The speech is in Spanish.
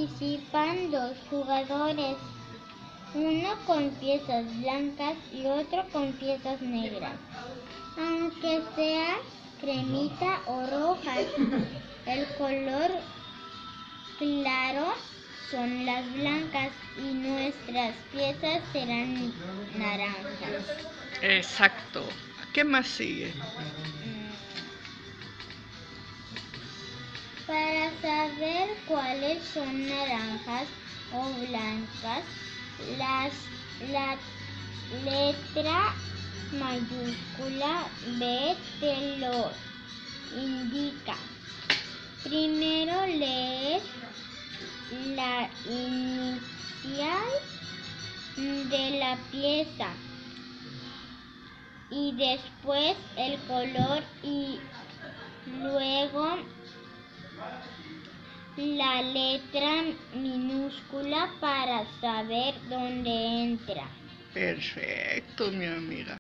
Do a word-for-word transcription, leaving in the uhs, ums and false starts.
Participan dos jugadores, uno con piezas blancas y otro con piezas negras. Aunque sea cremita o rojas, el color claro son las blancas y nuestras piezas serán naranjas. Exacto. ¿Qué más sigue? Para saber cuáles son naranjas o blancas, las, la letra mayúscula B te lo indica. Primero lees la inicial de la pieza y después el color y luego la letra minúscula para saber dónde entra. Perfecto, mi amiga.